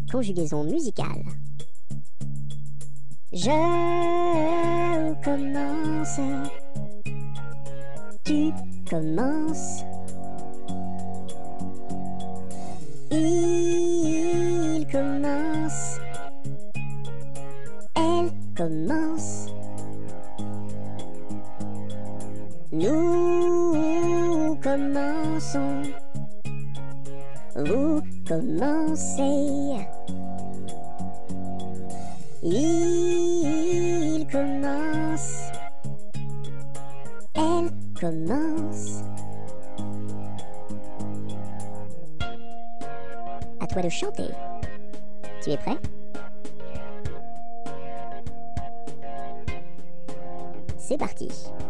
Conjugaison musicale. Je commence. Tu commences. Il commence. Elle commence. Nous commençons. Vous commencez. Il commence. Elle commence. À toi de chanter. Tu es prêt? C'est parti.